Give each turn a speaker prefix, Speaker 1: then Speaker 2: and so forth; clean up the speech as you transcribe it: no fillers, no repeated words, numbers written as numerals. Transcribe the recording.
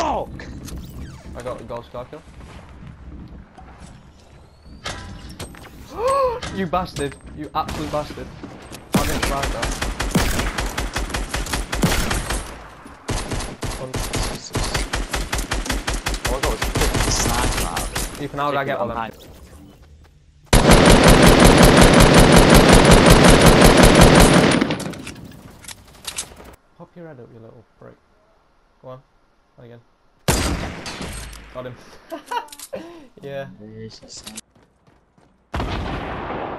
Speaker 1: Fuck!
Speaker 2: I got a gold scar kill. You bastard! You absolute bastard! I'm getting surprised though.
Speaker 1: All I got was a freaking sniper out.
Speaker 2: Ethan, how did I get all them? Pop your head up, you little prick. Go on. Try again. Got him. Yeah.